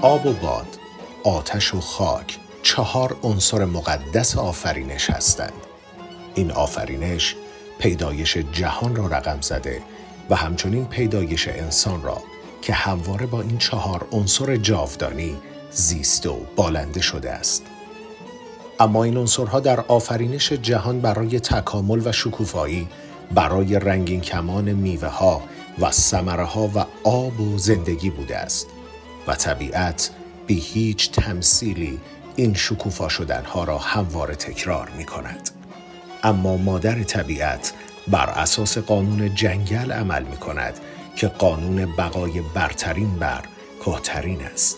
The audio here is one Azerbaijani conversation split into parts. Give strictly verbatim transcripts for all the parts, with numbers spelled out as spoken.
آب و باد، آتش و خاک چهار عنصر مقدس آفرینش هستند. این آفرینش پیدایش جهان را رقم زده و همچنین پیدایش انسان را که همواره با این چهار عنصر جاودانی زیسته و بالنده شده است. اما این عنصرها در آفرینش جهان برای تکامل و شکوفایی، برای رنگین کمان میوه ها و ثمره ها و آب و زندگی بوده است و طبیعت بی هیچ تمثیلی این شکوفا شدنها را همواره تکرار می کند. اما مادر طبیعت بر اساس قانون جنگل عمل می کند که قانون بقای برترین بر کهترین است.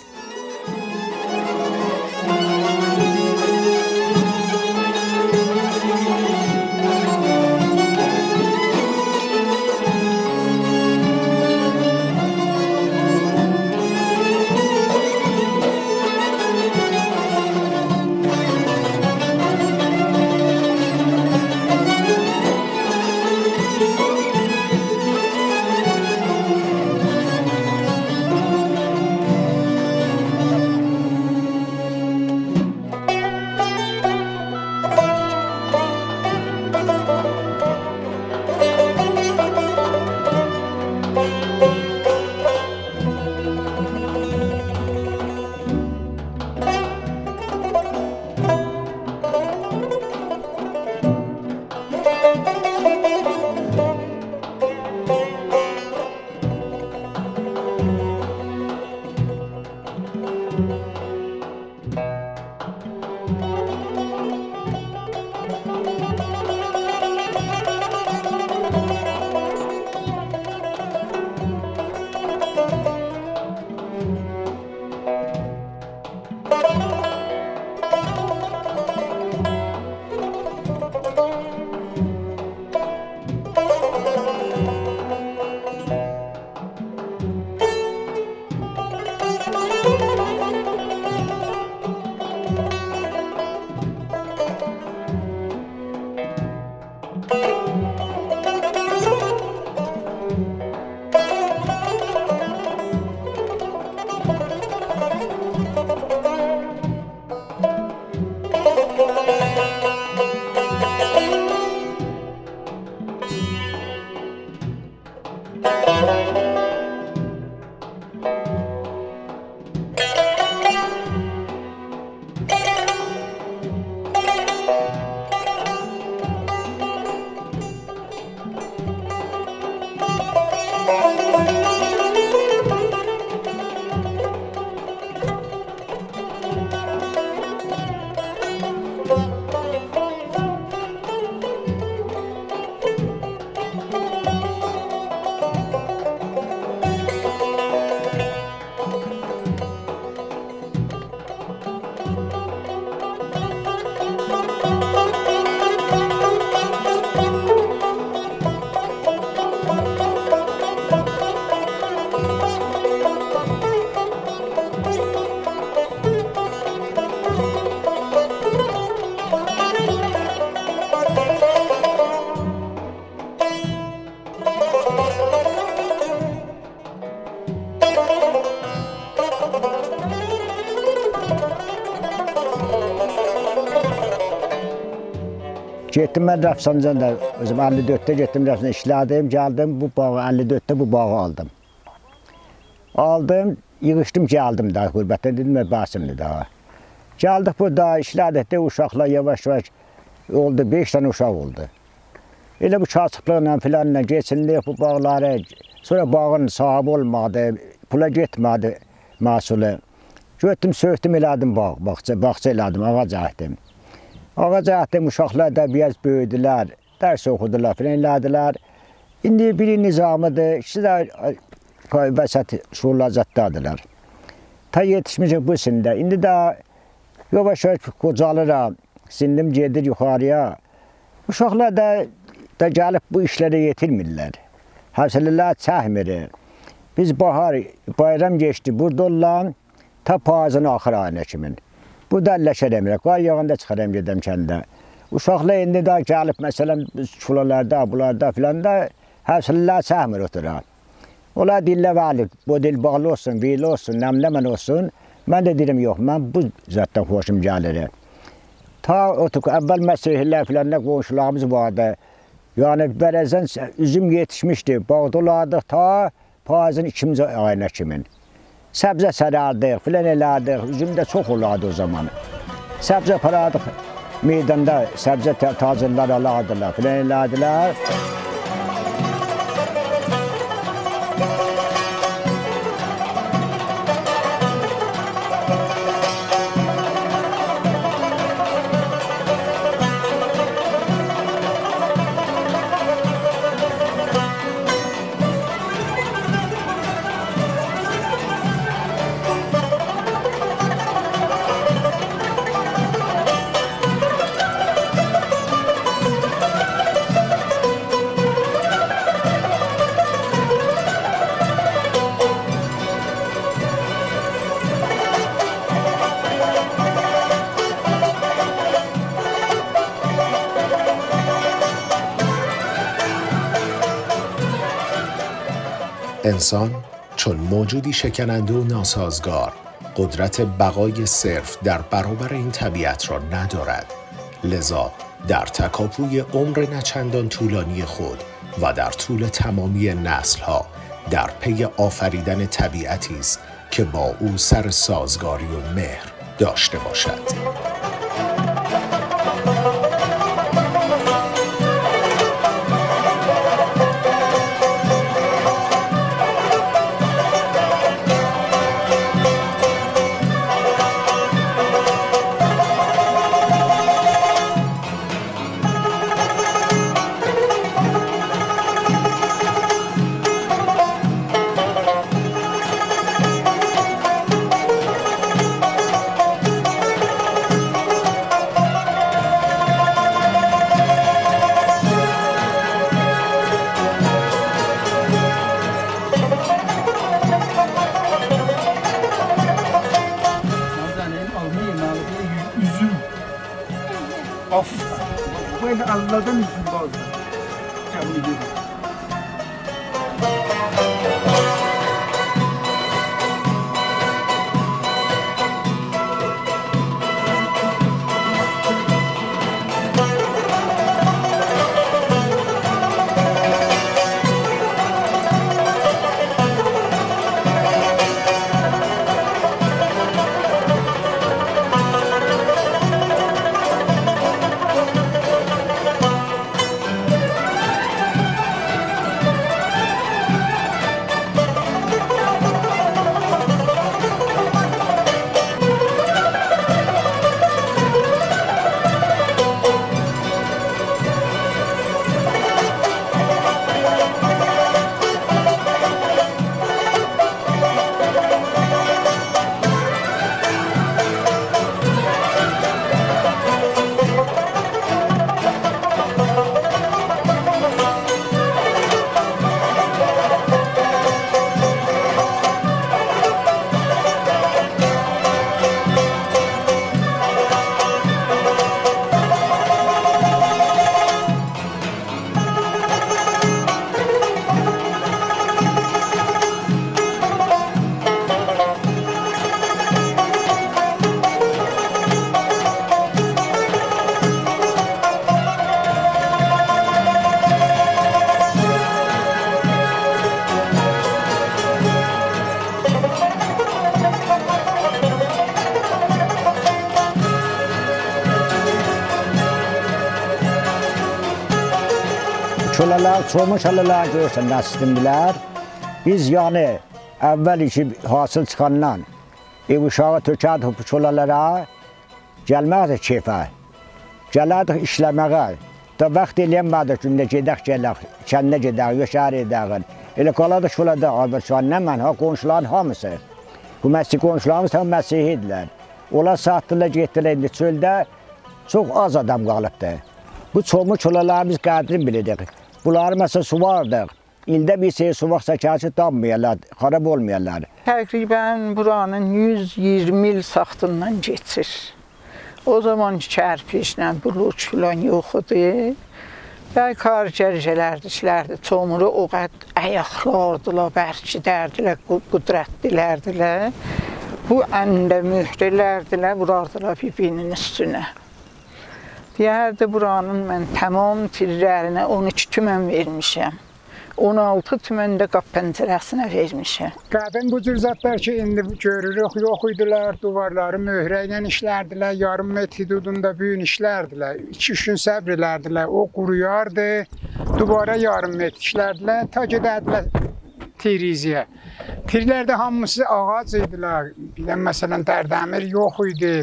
Getdim ben Rafsanjanda, özüm elli dörddə getdim Rafsanjanda işlədim, gəldim bu bağı elli dörddə bu bağı aldım. Aldım, yığışdım, gəldim daha qürbətdə dedim mən Basimli daha. Gəldik burada işlədik də uşaqlar yavaş-yavaş oldu, beş tane uşaq oldu. Elə bu kasıblıqla filanla geçindik bu bağları, sonra bağın sahibi olmadı, pula getmədi mahsulü. Götdüm, söktüm elədim bağ, bağça, bağça elədim, ağac əkdim. Ağac əkdim, uşaqlar da biraz böyüdülər, dərs oxudular, filan elədilər. İndi biri nizamıdır, ikisi də vəsət şuurlacatdadılar. Ta yetişmişik bu sində. İndi də yavaş-yavaş qocalıram, sindim gedir yuxarıya. Uşaqlar da, da gəlib bu işlərə yetirmirlər. Həvsələlər çəkmir. Biz bahar, bayram geçti, burada olan ta payızın axır ayına kimin. Burada əlləşər əmirə, qar yağında çıxaram gedəm kəndə. Uşaqlar indi də gəlib, məsələn, çulalarda, bularda filan da həvsələlər çəkmir oturar. Onlar dillə vəli, bu dil bağlı olsun, veli olsun, nəmləmən olsun, Mən də dedim, yox, mən bu zətdən xoşum gəlir. Ta otuq, əvvəl məsələlər filan nə qonşularımız vardı. Yəni, bərəzən üzüm yetişmişdi, bağdolardıq ta payızın ikinci ayına kimin. Səbzə sərardıq, filan elərdik, üzüm də çox olardı o zaman. Səbzə paradıq, meydanda səbzə tacirlər alardılar, filan elədilər. انسان چون موجودی شکننده و ناسازگار قدرت بقای صرف در برابر این طبیعت را ندارد. لذا در تکاپوی عمر نچندان طولانی خود و در طول تمامی نسل‌ها در پی آفریدن طبیعتی است که با او سر سازگاری و مهر داشته باشد. Böyle Allah'tan üzüm bazı. Kabul ediyorum. Çolalar, çoğumu çolalar görürsən, nəslimdilər. Biz yəni əvvəl ki hasıl çıxandan ev uşağı tökərdik bu çolalara, gəlməkdik keyfə, gələrdik işləməyə. Da vaxt eləyənmədik, gündə gedək gələk, kəndə gedək, yaşar edək. Elə qaladıq çolada, Azərbaycanla mən, ha, qonşuların hamısı. Bu Məsih qonşularımız tam Məsihidilər. Onlar satdılar, getdilər, indi çöldə çox az adam qalıbdır. Bu çoğumu çolalarımız qədrini bilirik. Bunları məsələn su vardıq. İldə bir şey su vaxtsa ki, dammayarlar, xarab olmayarlar. Təqribən buranın yüz iyirmi il saxtından geçir. O zaman kərpişlə, buluç filan yox idi. Bəy kargərcələrdi, işlərdi. Çomuru o qədər əyaqlardılar, bərkidərdilər, qudrətlilərdilər. bu əlində möhrələrdilə, vurardılar bir-birinin üstünə. Deyərdi, buranın mən tamam tirlərinə on iki tümən vermişəm. on altı tümən də qap pəncərəsinə vermişəm. Qədim bu cür zatlar ki, indi görürük, yox idilər. Duvarları möhrə ilə işlərdilər, yarım metr hududunda büyün işlərdilər. iki üç gün səbr elərdilər, o quruyardı, duvara yarım metr işlərdilər, ta gedərdilər tiriziyə. Tirlərdə hamısı ağac idilər, bir də məsələn dərdəmir yox idi.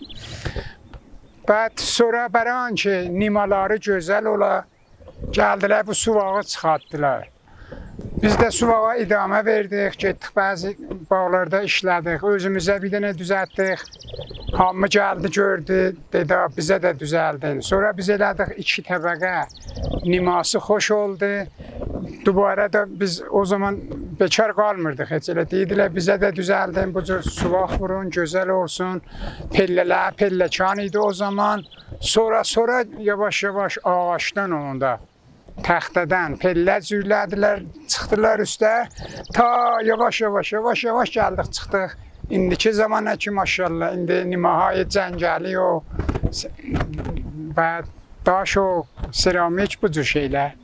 Bəd sonra bəran ki, nimaları gözəl ola, gəldilər bu suvağı çıxartdılar. Biz də suvağa idamə verdik, getdik bəzi bağlarda işlədik, özümüzə bir dənə düzəltdik. Hamı gəldi, gördü, dedi, bizə də düzəldin. Sonra biz elədik iki təbəqə, niması xoş oldu. Dubara da biz o zaman bekar qalmırdıq, heç elə deyidilər, bizə də düzəldin, bu cür suvaq vurun, gözəl olsun. Pellələr, pelləkan idi o zaman. Sonra, sonra yavaş-yavaş ağaçdan onun da. Təxtədən pellə cürlədilər, çıxdılar üstə, ta yavaş yavaş yavaş yavaş gəldik, çıxdıq. İndiki zamana ki, maşallah, indi nimahayı cəngəli o, və daş o, seramik bu cür şeylər.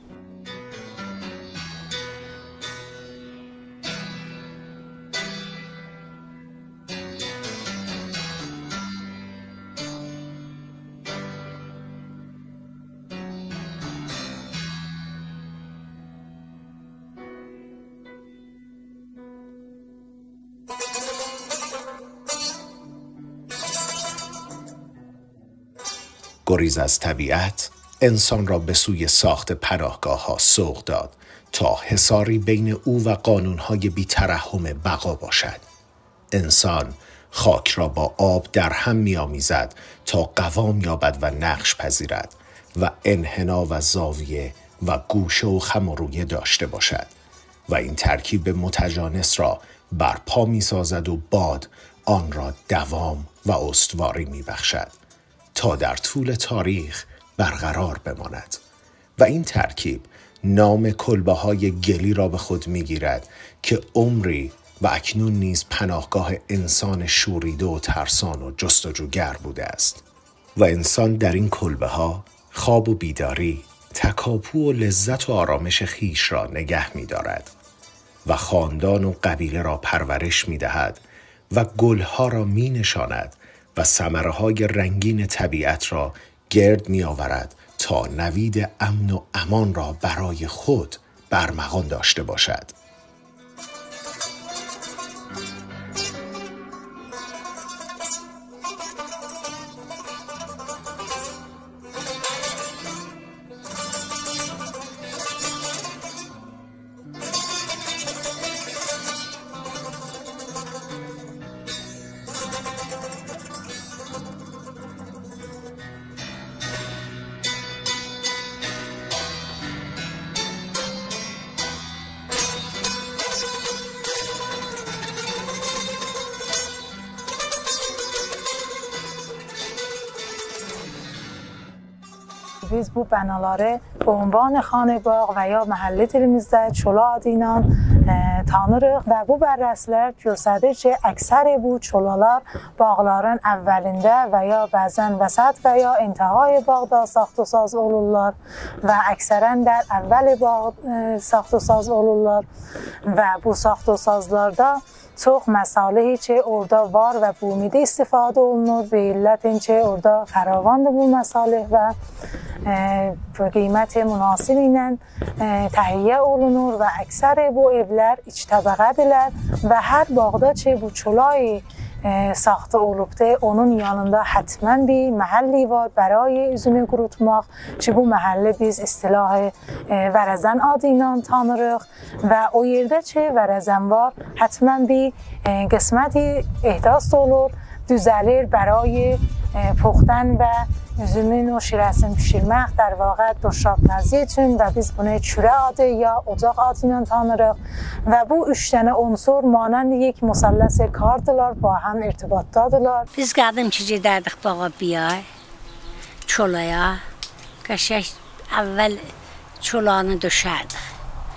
گریز از طبیعت انسان را به سوی ساخت پناهگاه ها سوق داد تا حصاری بین او و قانونهای بی‌ترحم بقا باشد. انسان خاک را با آب در هم می‌آمیزد تا قوام یابد و نقش پذیرد و انحنا و زاویه و گوشه و خم و رویه داشته باشد و این ترکیب متجانس را برپا می‌سازد و باد آن را دوام و استواری می‌بخشد تا در طول تاریخ برقرار بماند و این ترکیب نام کلبه‌های گلی را به خود می‌گیرد که عمری و اکنون نیز پناهگاه انسان شوریده و ترسان و جستجوگر بوده است و انسان در این کلبه‌ها خواب و بیداری، تکاپو و لذت و آرامش خیش را نگه می‌دارد و خاندان و قبیله را پرورش می‌دهد و گلها را می‌نشاند و ثمره‌های رنگین طبیعت را گرد می‌آورد تا نوید امن و امان را برای خود برمغان داشته باشد. Biz bu binaları به عنوان خانه باغ و یا محله dilimizdə Çola adı ilə e, tanırıq və bu bərrəslər göstərir ki, əksəri bu çolalar bağların əvvəlində və ya bəzən vəsət və ya intihai bağda saxtasaz olurlar və əksərən də əvvəli bağ e, saxtasaz olurlar və bu saxtasazlarda çox məsalehi ki, orada var və bu ümidə istifadə olunur. Bir illətin ki, orada fəravandır bu məsalih və e, qiyməti münasib ilə e, təhiyyə olunur və əksəri bu evlər iç təbəqədirlər və hər bağda ki, bu çolay e, saxta olubdur, onun yanında hətmən bir məhəlli var برای üzümü qurutmaq ki, bu məhəlli biz istilahı e, vərəzən adı ilə tanırıq və o yerdə ki, vərəzən var, hətmən bir e, qisməti ehdas olur, düzəlir برای e, پختن və üzümün o şirəsini pişirmək در واقع doşabməzi üçün və biz bunu çürə adı ya ocaq adı ilə tanırıq və bu üç dənə unsur manənd یک مثلث kardırlar, با هم irtibatdadırlar. Biz qədim ki gedərdik bağa biyay, çolaya, qəşək əvvəl çolanı döşərdik,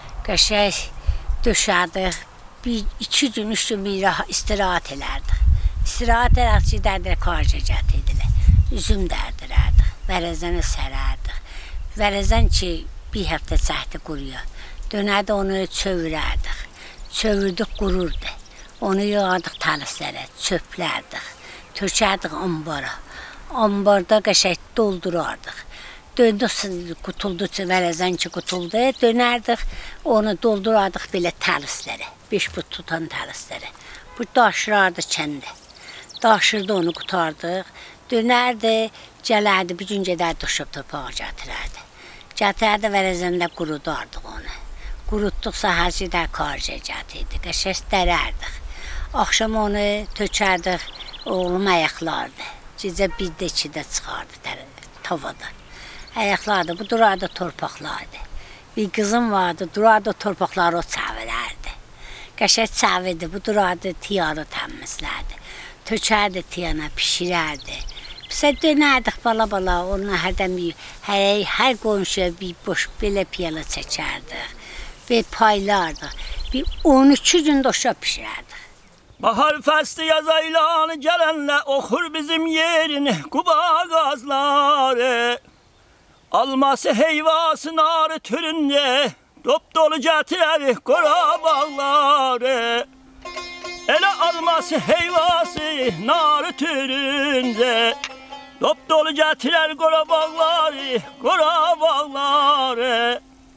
qəşək döşərdik, bir iki gün üç gün bir istirahat elərdik. İstirahat edək, gedərdik karcacət edilir. Üzüm dərdirərdik, vərəzəni sərərdik. Vərəzən ki, bir həftə çəkdi quruya. Dönərdi onu çövürərdik. Çövürdük qururdu. Onu yığardıq talislərə, çöplərdik. Tökərdik ambara. Ambarda qəşək doldurardıq. Döndük, qutulduqca vərəzən ki qutuldu. Dönərdik, onu doldurardıq belə talislərə. Beş but tutan talislərə. Bu daşırardı kəndə. Daşırdı onu qutardıq. Dönərdi, gələrdi, bir gün gedərdi, duşub torpağa gətirərdi. Gətirərdi, vərəzəndə qurudardıq onu. Qurutduqsa hər şeydə karcacət idi, qəşək dərərdik. Axşam onu tökərdik, oğlum ayaqlardı. Gecə birdə ikidə çıxardı tavada. Ayaqlardı, bu durardı torpaqlardı. Bir qızım vardı, durardı torpaqları o çəvirərdi. Qəşək çəvirdi, bu durardı tiyanı təmizlərdi. Tökərdi tiyana, pişirərdi. Bizə dönərdik bala-bala, onunla hərdən bir, hər, hər qonşuya bir boş belə piyala çəkərdik. Və paylardıq. Bir on iki gün doşa pişirərdik. Bahar fəsli yaz aylanı gələnlə oxur bizim yerini Quba qazları. Alması heyvası narı türündə dop dolu gətirər qora bağları. Elə alması heyvası narı türündə dop dolu gətirər qora bağları, qora bağları.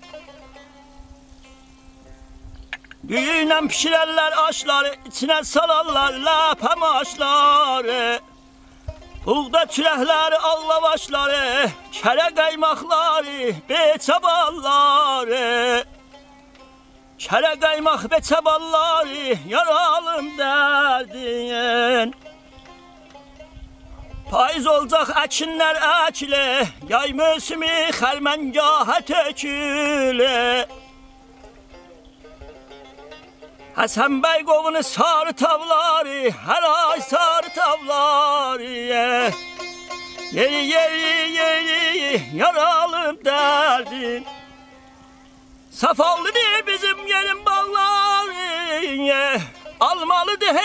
Düyüyle pişirerler aşları, içine salarlar ləpəm aşları. Buğda çürəkləri, allavaşları, kərə qaymaqları, beçabalları. Kərə qaymaq beçabalları, yaralım dərdin. Payız olacaq əkinlər əkili, yay mövsümü xərməngahə tökülü. Həsən bəy qovunu sarı tavları, hər ay sarı tavları. Yeri yeri yeri yaralım dərdin. Safallıdır bizim yerin bağları, almalıdır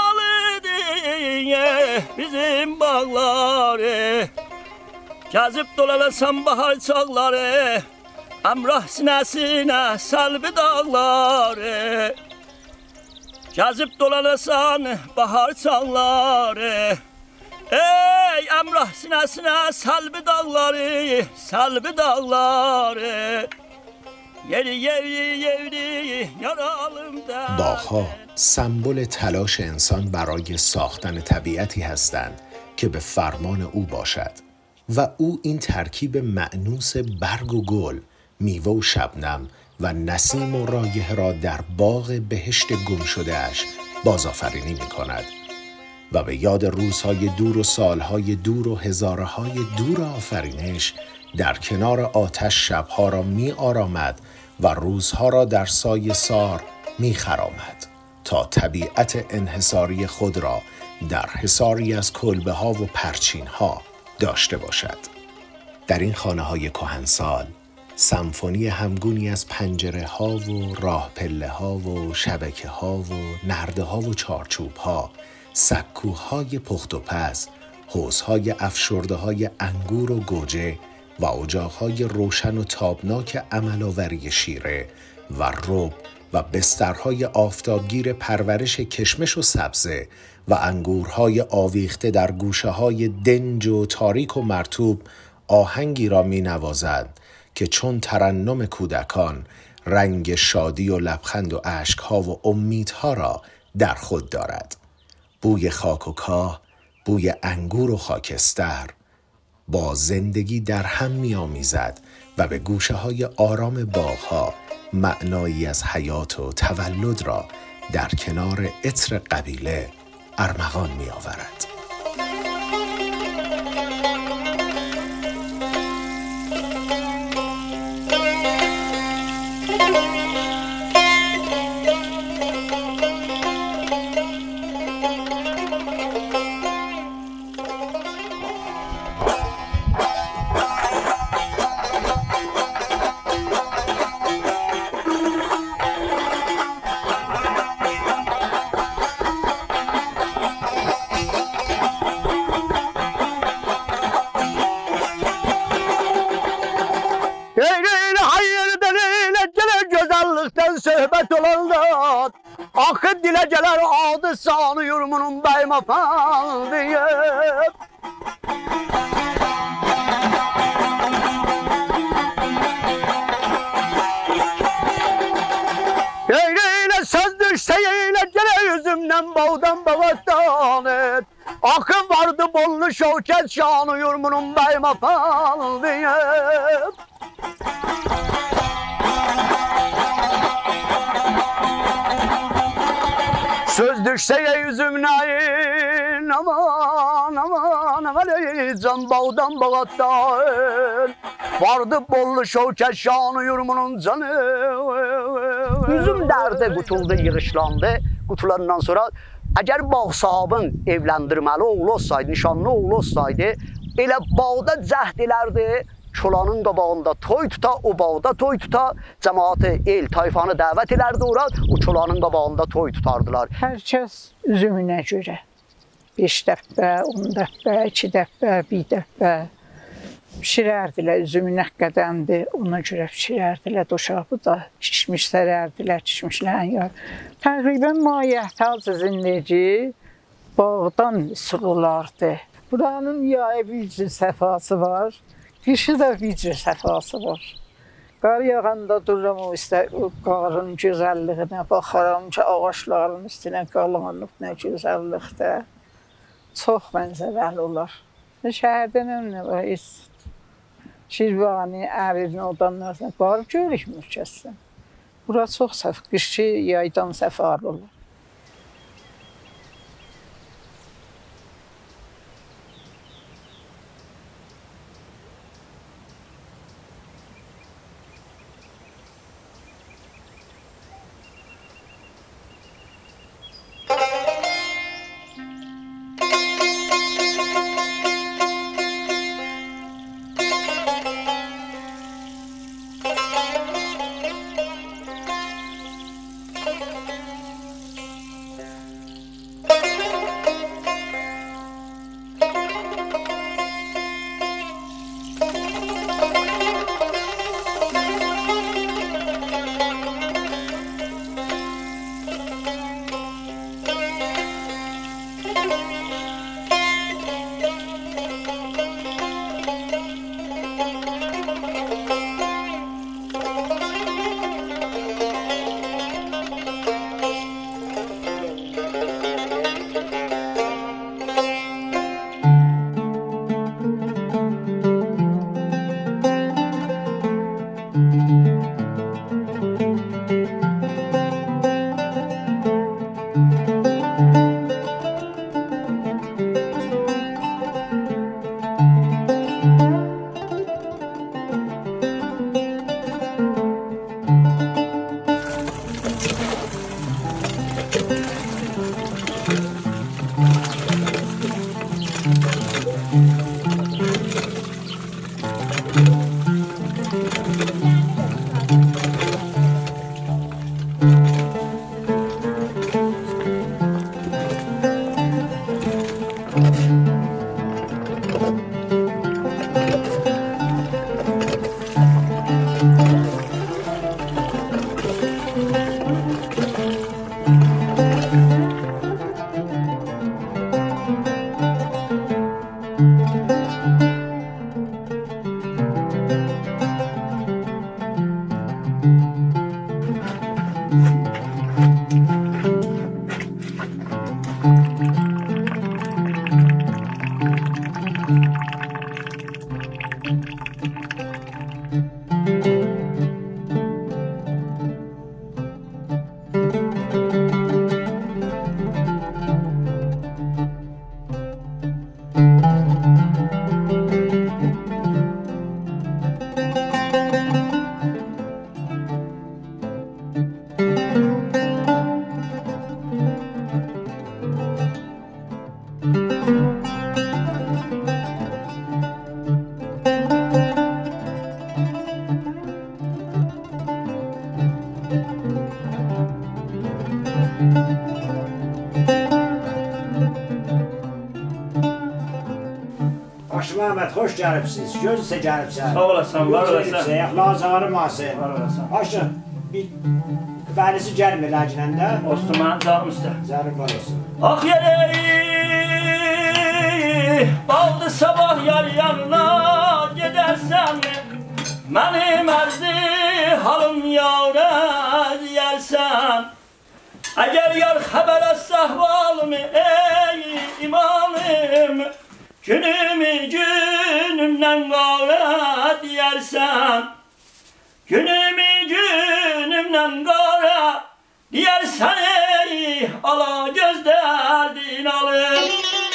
heyvalıdır bizim bağları. Gəzib dolalasan bahar çağları, əmrah sinəsinə səlbi dağları. Gəzib dolalasan bahar çağları, ey əmrah sinəsinə səlbi dağları, səlbi dağları. Yeri yeri yeri yaralım در باغ‌ها سمبل تلاش انسان برای ساختن طبیعتی هستند که به فرمان او باشد و او این ترکیب مأنوس برگ و گل، میوه و شبنم و نسیم و رایحه را در باغ بهشت گم شده اش بازآفرینی می کند و به یاد روزهای دور و سالهای دور و هزاره های دور آفرینش در کنار آتش شبها را می آرامد و روزها را در سایه سار می خرامد تا طبیعت انحصاری خود را در حصاری از کلبه ها و پرچین ها داشته باشد. در این خانه های کهنسال سمفونی همگونی از پنجره ها و راه پله ها و شبکه ها و نرده ها و چارچوب ها، سکوه های پخت و پز، حوض های افشرده های انگور و گوجه و اجاق های روشن و تابناک عمل‌آوری شیره و رب و بسترهای آفتابگیر پرورش کشمش و سبزه و انگورهای آویخته در گوشه های دنج و تاریک و مرطوب آهنگی را می نوازند که چون ترنم کودکان رنگ شادی و لبخند و اشکها و امیدها را در خود دارد. بوی خاک و کاه، بوی انگور و خاکستر با زندگی در هم می آمیزد و به گوشه های آرام باغها معنایی از حیات و تولد را در کنار عطر قبیله ارمغان می آورد. Akı dilə gələr adı sanı yurmunun bəyim efendiyim. Eyle söz düşse eyle gele yüzümden bağdan bağdan et. Akın vardı bollu şevket şanı yurmunun bəyim efendiyim. Söz düşse yüzümden aman aman aman can bağdan bağdan. Vardı bollu şevket şanı yurmunun canı. Üzüm derdi kutuldu yığışlandı. Kutularından sonra eğer bağ sahibin evlendirmeli oğlu olsaydı, nişanlı oğlu olsaydı, elə bağda cəhd elərdi. Çolanın qabağında toy tuta, o bağda toy tuta, cəmaatı, el, tayfanı dəvət elərdi ora, o çolanın qabağında toy tutardılar. Hər kəs üzümünə görə beş dəffə, on dəffə, iki dəffə, bir dəffə pişirərdilər. Üzümünə qədəmdir, ona görə pişirərdilər. Doşabı da kişmiş sərərdilər, kişmişlərin yar. Təqribən mahiyyətə zindəci bağdan sıxılardı. Buranın yayı bir cür səfası var. Qışı da bir cür səfası var. Qar yağanda dururam o, istə, o qarın gözəlliyinə baxaram ki, ağaçların üstünə qalanıb nə gözəllikdə. Çox mənzərəli olar. Şəhərdən önünə var, Şirvani, Əvirin odanlarına barıb görükmür kəssən. Bura çox səf, qışı yaydan səfarlı olur. Məhəmməd, xoş gəlibsiniz, gözsə gəlibsən. Sağ olasın, var olasın. Lazarım asın. Var olasın. Başın, bir Fərisi gəlmir laciləndə. Osman canım üstə. Zərif olsun. Ah yeri, baldı sabah yar yanına gedərsən, mənim ərzi halım yara deyərsən. Əgər yar xəbər az səhvalımı, ey imanım, günümü günümdən qara deyərsən. Günümü günümdən qara deyərsən, ey ala göz dərdin alır.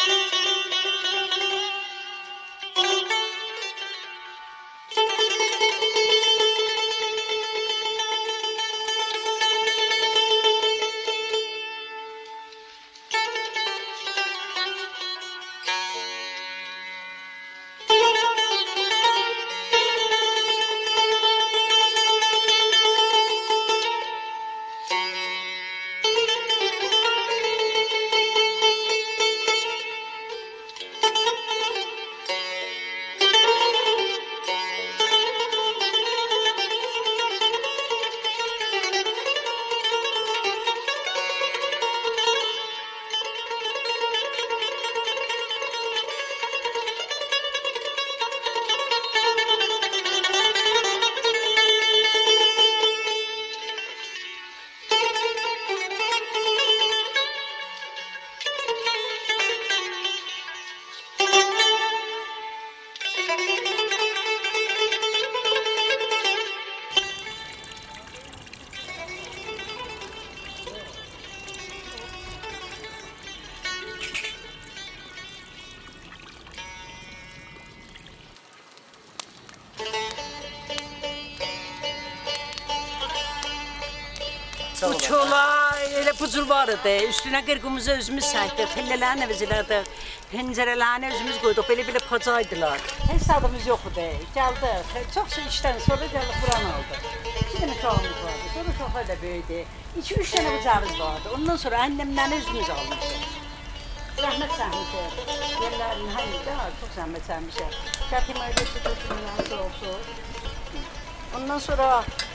Bu çola elə bucur var idi. Üstünə qırqımızı özümüz səkdik, pillələrini əvəzlədik, pəncərələrini özümüz qoyduq, belə-belə pacaydılar. Heç adımız yox idi. Gəldik, çox işdən sonra gəldik buranı aldıq. İki dənə uşağımız vardı, sonra uşaqlar da böyüdü. İki, üç dənə bıcağımız vardı. Ondan sonra annemləri özümüz almışıq. Rəhmət səhmişik. Yerlərin hamıda çox zəhmət səhmişik. Kətim ödəsi tutulundan soğuk. Ondan sonra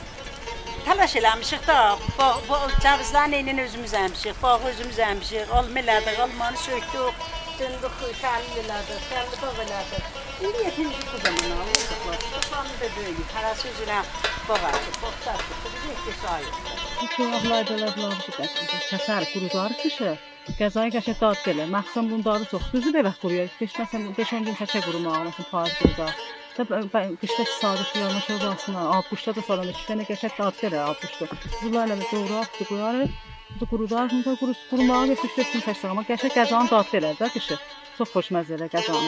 təlaş eləmişik da, bu cavizlərin eynini özümüz əmişik, bağı özümüz əmişik, alma elədik, almanı söktük, döndük, şəlli elədik, şəlli bağ elədik. İndi yetincik bu zaman almışıqlar, çoxlarını da böyüyük, parası üzrə bağ açıq, bağ açıq, bu yetki sayıq. Bu çoğaqlar belə bularımızı kəsər, qurudarıq kişi, qəzayı qəşə dad gəlir, məxsən bunun dadı çox, düzü də bəx quruyaq, keçməsən beş on gün təkə qurumaq, məsələn, payız qurudar. Qışda sadıq yarmış olmasına, altmışda da falan iki tane qəşək dad gəlir, altmışda. Bunlarla doğru axtı qoyarıq, qurudarıq, qurumağa və üç dörd gün təşdir, amma qəşək qəzanın dad gəlir də qışı. Çox xoş məzələ qəzanın.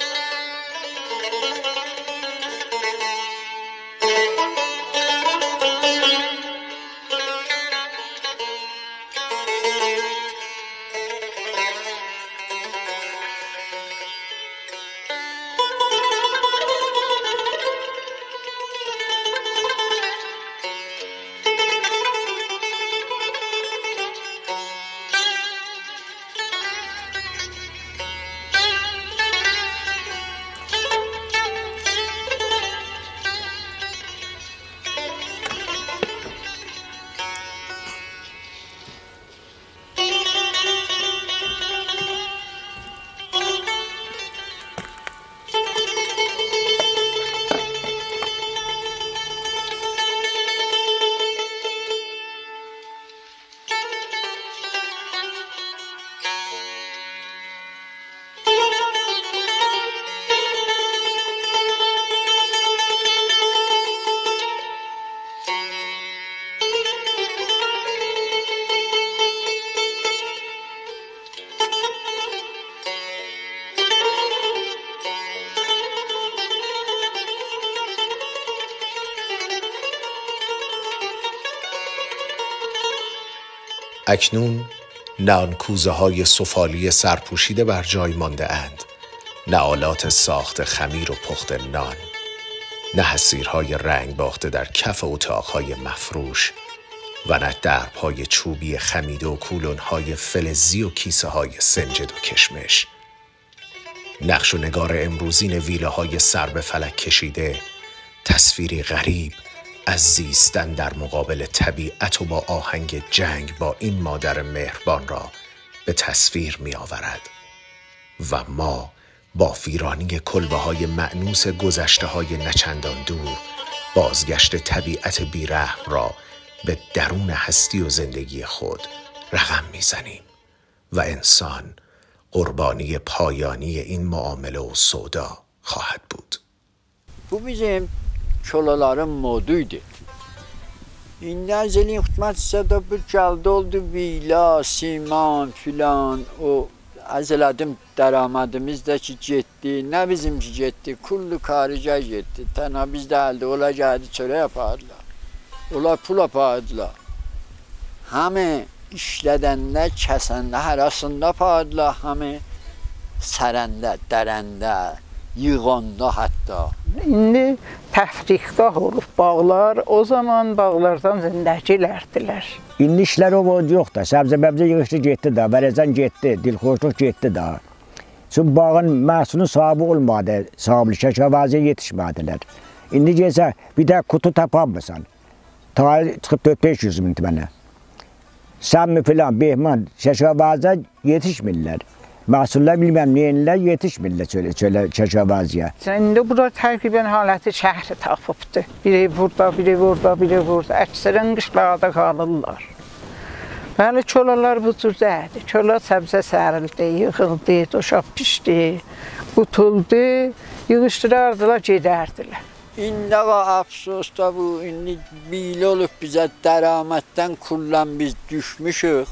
اکنون نه آن کوزه های سفالی سرپوشیده بر جای مانده اند، نه آلات ساخت خمیر و پخت نان، نه حصیرهای رنگ باخته در کف اتاقهای مفروش و نه دربهای چوبی خمیده و کولونهای فلزی و کیسه های سنجد و کشمش. نقش و نگار امروزین ویله های سر به فلک کشیده تصویری غریب از زیستن در مقابل طبیعت و با آهنگ جنگ با این مادر مهربان را به تصویر می آورد و ما با فیرانی کلبه های مأنوس گذشته های نچندان دور بازگشت طبیعت بیرحم را به درون هستی و زندگی خود رقم میزنیم و انسان قربانی پایانی این معامله و سودا خواهد بود. Bu bizim çolaların moduydu. İnden zelin hutmatsa da bu geldi oldu vila, siman filan o azeladım daramadımız da ki gitti. Ne bizimki gitti? Kullu karica gitti. Tana biz de halde olacaktı çöre yapardılar. Ola pul yapardılar. Hami işledende, kesende, arasında yapardılar. Hami serende, derende, yığanda hatta. İndi təfriqgah olub bağlar. O zaman bağlardan zindəcilərdilər. İndi işlər o boyunca yox da. Səbzə-bəbzə yığışdı getdi da. Vərəzən getdi, dilxoşluq getdi da. Çünki bağın məhsulun sahibi olmadı. Sahibli şəkavaziyə yetişmədilər. İndi gəlsə bir də kutu tapanmısan. Ta çıxıb dörd beş yüz min mənə. Sən mi filan, Behman, şəkavaziyə yetişmirlər. Məhsullar bilməm neyinlər yetişmirlər çölə, çölə şəkavaziyə. İndi bura təqribən haləti şəhri tapıbdır. Biri burada, biri burada, biri burada. Əksərən qışlarda qalırlar. Bəli, çolalar bu cürdədir. Çola səbzə sərildi, yığıldı, doşab pişdi, qutuldu, yığışdırardılar, gedərdilər. İndi afsus da bu, indi bile olup bize dəramətdən kullan biz düşmüşük.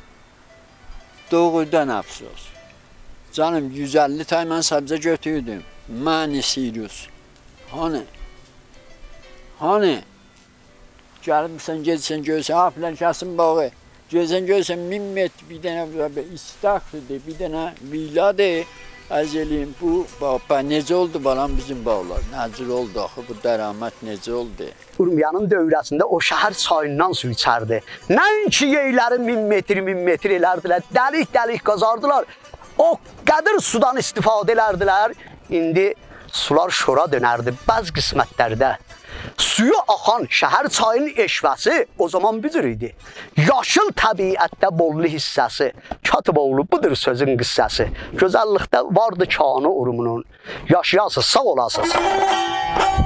Doğrudan afsus. Canım yüz elli tay mən səbzə götürdüm. Məni Sirius. Hani? Hani? Gəlmişsən, gedsən, görsən, ha filan kəsin bağı. Görsən, görsən, min metr bir dənə istaqlıdır, bir dənə viladır. Az eləyim, bu, baba, necə oldu balam bizim bağlar? Nəcür oldu axı, bu dəramət necə oldu? Urmiyanın dövrəsində o şəhər çayından su içərdi. Nəinki yeyləri min metr, min metr elərdilər, dəlik-dəlik qazardılar. O qədir sudan istifadə elərdilər. İndi sular şora dönərdi bəzi qismətlərdə. Suyu axan şəhər çayının eşvəsi o zaman büdür idi. Yaşıl təbiətdə bollu hissəsi. Katıboğlu budur sözün qıssəsi. Gözəllikdə vardı kanı urumunun. Yaşayasız, sağ olasız.